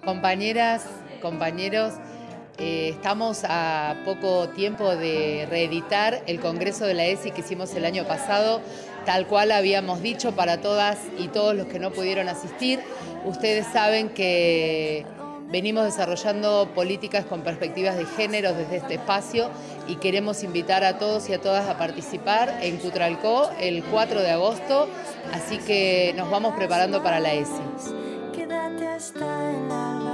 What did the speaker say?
Compañeras, compañeros, estamos a poco tiempo de reeditar el Congreso de la ESI que hicimos el año pasado, tal cual habíamos dicho para todas y todos los que no pudieron asistir. Ustedes saben que venimos desarrollando políticas con perspectivas de género desde este espacio y queremos invitar a todos y a todas a participar en Cutralcó el 4 de agosto, así que nos vamos preparando para la ESI. Quédate hasta el alba.